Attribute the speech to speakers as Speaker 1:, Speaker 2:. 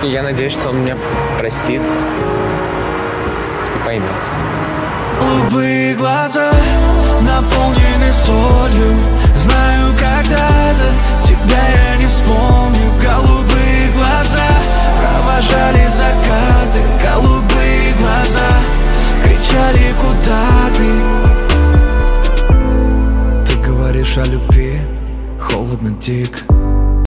Speaker 1: И я надеюсь, что он меня простит и поймет.
Speaker 2: Голубые глаза наполнены солью. Знаю, когда-то тебя я не вспомню. Голубые глаза провожали закаты. Голубые глаза кричали, куда ты? Ты говоришь о любви, холодно, дико.